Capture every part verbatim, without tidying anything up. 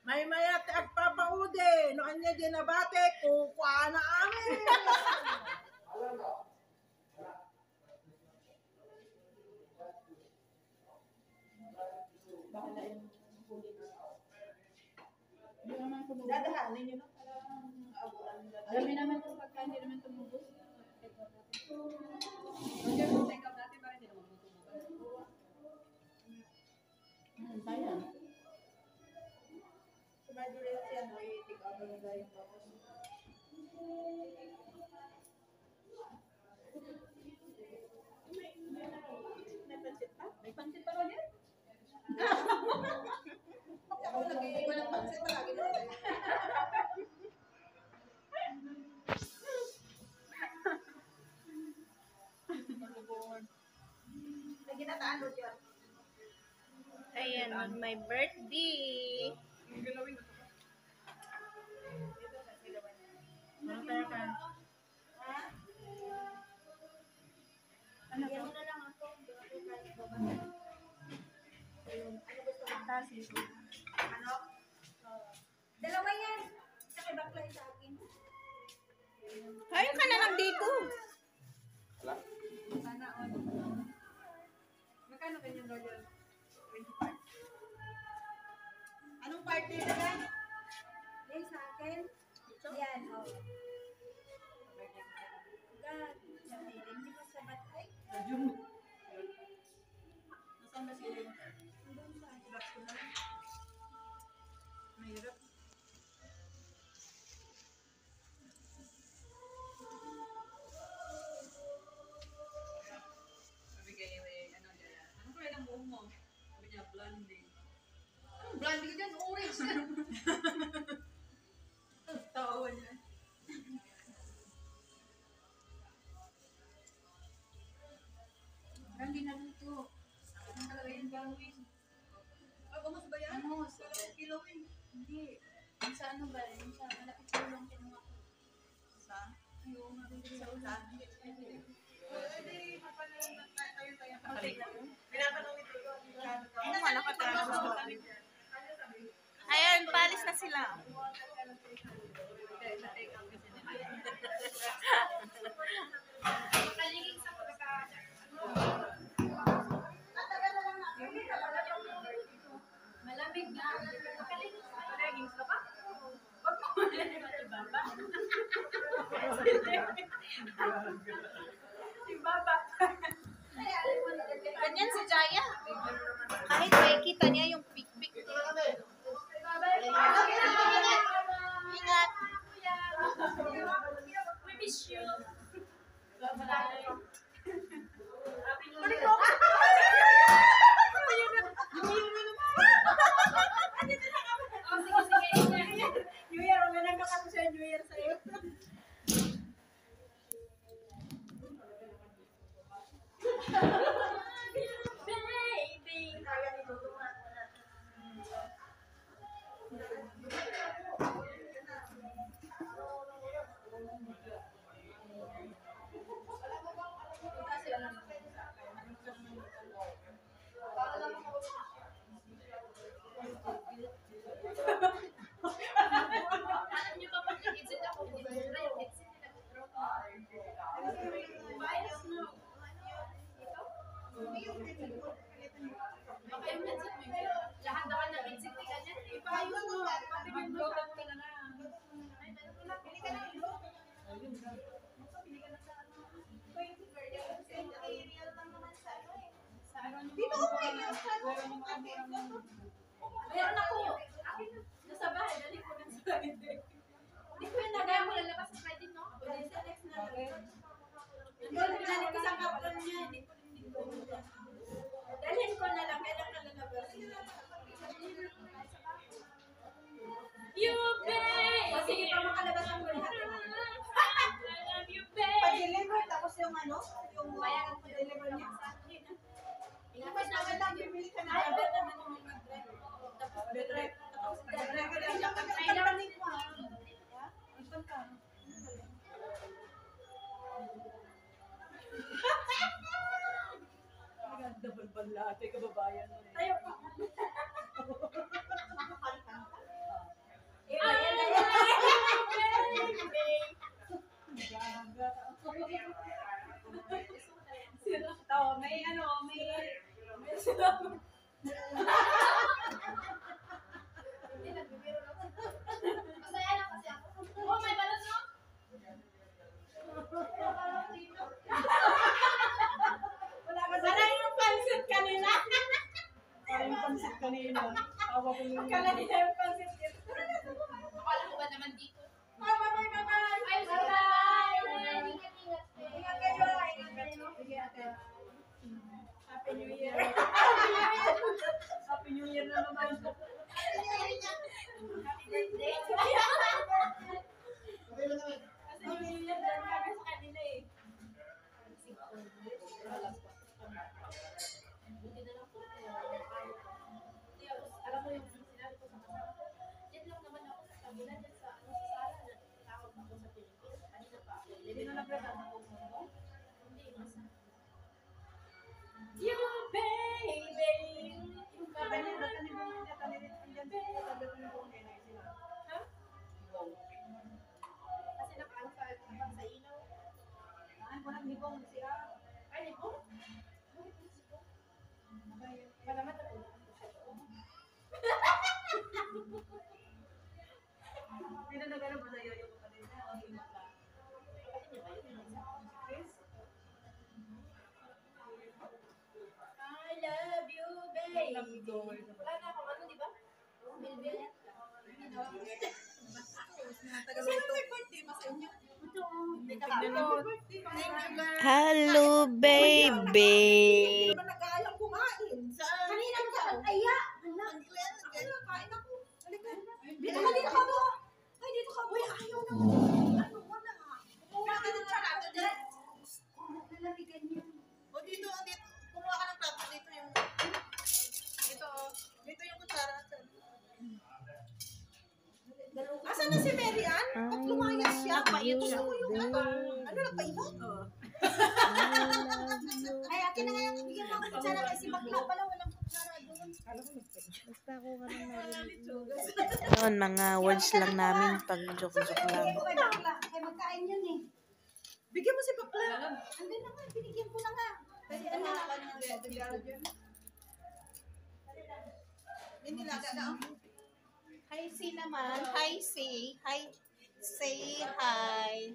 May mayat at papaude. No kanya din nabate, kukuha na amin. Bahala yung kulit. Hindi naman tumubos. Dadahanin nyo na. Alam mo naman kung pagka hindi naman tumubos. Roger, kung take out natin, parang hindi naman tumubos. Hmm, sayang. Si Marjorie at yan, may take out na nila yung tapos. May pansit pa? May pansit pa, Roger? Ako lagi ko ng pansit, lagi na tayo. Lagi na taan, Roger. Ayan, on my birthday. Yung galawin ko. Ano kaya ka? Ano to? Yan na lang ako. Ano gusto mo? Tasis. Ano? Dalawa yan. Sa kay bakla sa akin. Ayun ka na lang dito. Sana on. Magkano ganyan, Roger? twenty-five. Anong party na yan? Yan sa akin. Yan, oh. God. Hindi mo sa batay. Nasaan ba sila? Hanggang sa Box ko na lang. Mahirap. Sabi kay, eh, ano niya, ano kaya ng buhok mo? Sabi niya, blonding. Anong blonding dyan? Orange na. Tawa niya. Hindi na luto. Ang talaga yung gawin. Ah, bumas ba yan? Ano? Kilowin. Hindi. Yung sa ano ba? Yung sa malapit sa ulang kinuha ko. Sa? Yung mabibili sa ulang. Saan? Pwede, papanayin na tayo tayo. Okay. Pinatanong ito. Ano ka nakatago? Ayan, palis na sila. Malamig na. Leggings ka pa? Wag mo. Si Baba. Ganyan si Jaya. Kahit may kita niya yung pik-pik. Ingat. We miss you. Balik mo. Oh, sige, sige. New Year, may nagkakato siya New Year sa'yo. Baby. Kaya ni Dudu nga. Alam niyo ba pag nag-exit ako, hindi ko na yung exit na nag-drop. Bias no. Baka yung exit mo yun. Lahat naman ng exit ni ganyan. Ipayos mo. Pati yung drop ka na na. Ay, meron ko lang. Pili ka na. Pili ka na sa ano. Sa ano yung Dito ko may yung meron ako. Akin na. Nasa bahay. Dali ko lang sa hindi. Hindi ko yung nagaya mo lalabas sa credit, no? O, di sa next na lang. Nandun ko sa kaplan niya. Hindi ko hindi ko. Dalhin ko na lang. Kailan ka lalabas? You babe! O, sige pa makalabas ang lahat. I love you, babe! Pag-deliver, tapos yung ano? Yung Bayaran ko deliver niya. Tapos naman lang, bibili ka na. Ay, ba't naman yung mag-drive? Tapos, drive. Tapos, drive ka lang. I love you. Double balate, kababayan mo. Tayo pa. Akala nila yung pansit dito. Akala ko ba naman dito? Bye, bye, bye, bye, bye. Ay, bye-bye! Ingat-ingat. Ingat kayo, ingat kayo. Sige, ate. Happy New Year. Happy New Year na naman. Happy birthday. Kasi New Year dyan kami sa kanila eh. Buti na lang po. Hindi ako, alam mo yung sinabi ko sa kasama ko, dyan lang naman ako sa kabila, dyan sa ano sa sala, tawag ako sa Pilipinas. Kanina pa ako. Hindi na naglagan ako mo. Hindi, masa. You baby. Yung kabanin, natanin mo niya, tanin andyan sa tabi ko ng nenay sila. Ha? Kasi nakaano sa, sa ilaw. Ay, walang libong siya. Ay, di po? Malamat ako. Hindi na nagano ba sa'yo yung kapatid na? O hindi ka? Chris? I love you, baby. Nag-door. Wala na akong ano, di ba? Bilbil. Sino may birthday ba sa inyo? Hindi ka hapon. Hello, baby. Hindi naman nag-aalang kumain. Kanina ka, aya. Hala, ano, kain ako. Halika. Dito ka, dito ka mo. Ay, dito ka mo. Ay, ayaw na mo. Ano, wala. Kumuha ka ng sarado dyan. Nalamigan niya. O dito, dito. Kumuha ka ng plato. Dito yung... Dito, oh. Dito yung kutsara. Asan na si Mary Ann? Ba't lumayas siya? Gusto ko yung ano. Ano, nagpainot? Ay, akin na nga yung bigyan mo ako kutsara kasi bakla pala walang kutsara doon. Basta ako ka lang narinig. Yun, mga words lang namin pag joke-joke lang. Ay, bakla. Ay, magkain yun eh. Bigyan mo si Bakla. Andun na nga, binigyan ko na nga. Pwede ano ka ng regalo dyan? May nilaga na ako. Hi, C naman. Hi, C. Hi. Say hi.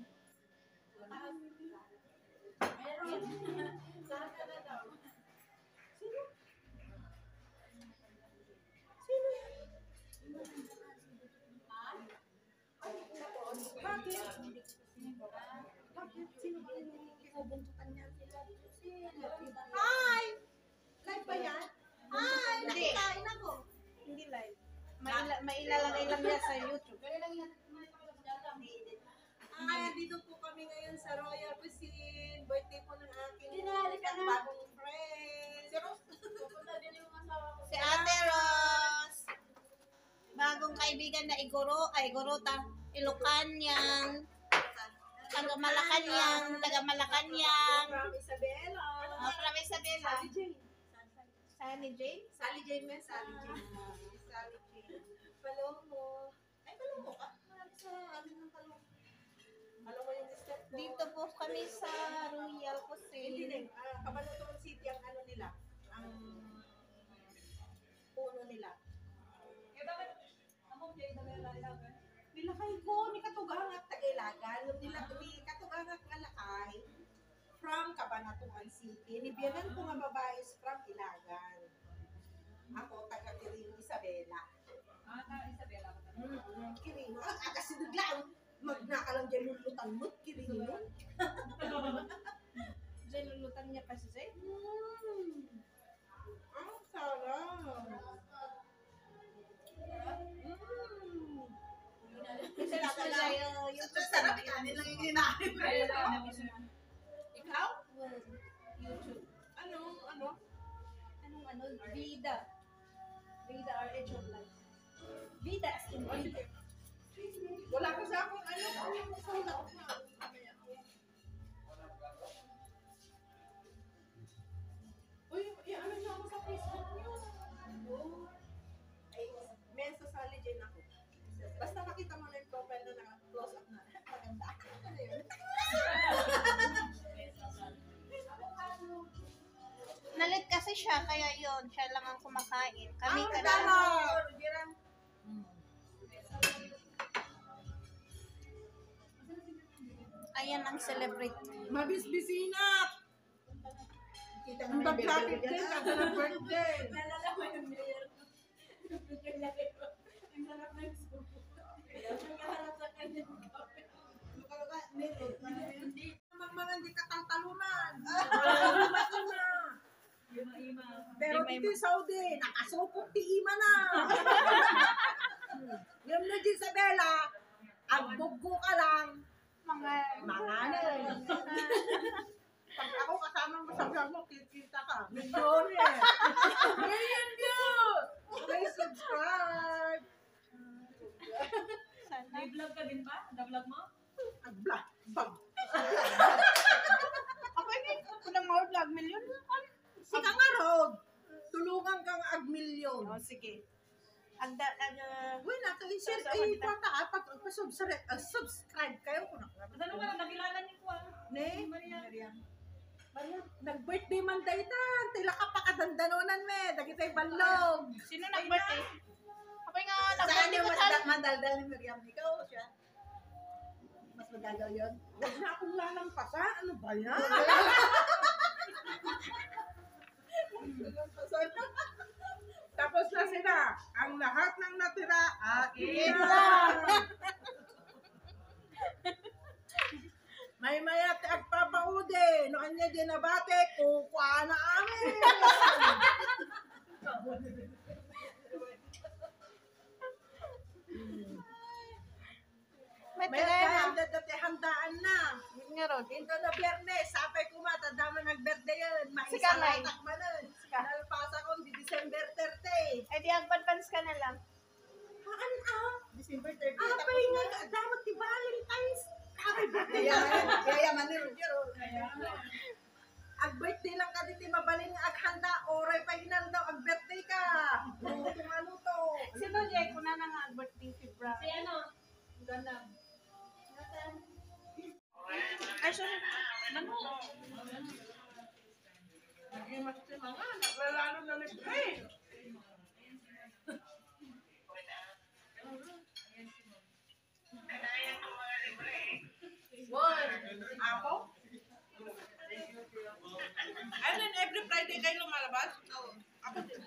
Bakit? Bakit? Sino ba yung kinubuntukan niya? Hi! Live ba yan? Hi! Hindi. Nakikain ako. Hindi live. Maila, mailalagay lang yan sa YouTube. Ah, dito po kami ngayon sa Royal Cuisine. Birthday po ng aking Dinali ka na. bagong friend. Si Rose. Pupunta din yung asawa ko. Si Ate Ros. Bagong kaibigan na Igoro, ay Igorota, Ilocanyang, taga Malacanang, taga Malacanang. From Isabela. Uh, from Isabela. Sally Jane. Sunny Jane. Sally Jane, Miss Sally Jane. Sally Jane. Palomo. Ay, palomo ka? Marami sa ano ng palomo. Alam mo yung step ko. Dito po kami sa Royal Hindi Cuisine. din. Ah, Cabanatuan City ang ano nila. Ang puno nila. Nilakay ko, ni Katugang at Tagilagan. Yung nila, ni Katugang at Ngalakay from Cabanatuan City. Nibiyanan ko nga babae is from Ilagan. Ako, taga Quirino, Isabela. Ah, na Isabela ka talaga. Mm-hmm. Quirino. Ah, ah, kasi biglang magnakalang dyan lulutan mo, Quirino. Diyan lulutan niya kasi Zay. Mm. Ang sarap. Mm. Kasi gusto niya yung YouTube. Sarap ikanin lang yung hinahin. Ikaw? YouTube. Ano? Ano? Anong ano? Vida. Vida R H of life. Vida as in vida. Wala ko sa akong ano. Sulat na. Uy, i-ano niyo ako sa Facebook niyo. Oh. Ay, may sasali dyan ako. Basta makita mo na yung profile na naka-close up na. Maganda. Ano yun? Nalit kasi siya, kaya yon siya lang ang kumakain. Kami Ah, ka tama. lang. Ayan ang celebrate. Mabisbisina! Ang bag-traffic din, kada ng birthday. Nalala mo yung mayor. sarap ng soup. Nakaharap sa kanya. Hindi. Mga hindi katatalunan. Ima-ima. Pero dito sa Saudi, nakasupok ti ima na. Yung na di sa Bella, agbuggo ka lang. Mga Mga nun. Pag ako kasama mo sa vlog mo, kikita ka. Milyon eh. Million views! Please subscribe. May vlog ka din ba? Na-vlog mo? Ag-vlog. Bag. ako ini kunang mga vlog million. Si ka nga, Rod. Tulungan kang ag-milyon. Oh, sige. Ang da ano Uy, nato i-share. Ay, pata ka. Pag subscribe, uh, subscribe kayo. Kung Ano ka na, nakilala niyo ko ah. Ne? Maria. Maria, nag-birthday man tayo ta. Tila ka pa kadandanonan me. Dagitay balog. sino nag-birthday? Ako nga Saan nag-birthday yung ko mas sa da- madaldal ni Miriam? Ikaw o siya? Mas magagaw yun? Huwag na akong lalampasa. Ano ba yan? Tapos na sila. Ang lahat ng natira, akin lang. May mayat agpapaude. No anya din nabate, kukuha na amin. may May tingay handa dati handaan na. nga ron. Dito na biyernes, sapay ko mata, dama nag-birthday yun. Si Kamay. Maisalatak man nun. Nalpasa ko, di December thirty. Eh di agpadpans ka na lang. Haan ah? December thirty. Ah, pa nga, damat ti Valentine's. Ay, birthday Kaya, yan. kaya man ni Roger. oh. Ag-birthday lang ka dito, mabalin nga aghanda. Oray pa inal daw, ag-birthday ka. Luto nga luto. Sino Jay ko na nga birthday si Bra. Si ano? Ganda. Ay sorry. Ano? Nagimas si mga, naglalalo na libre. Ako? Ano, every Friday kayo lumalabas? Oo. Ako din.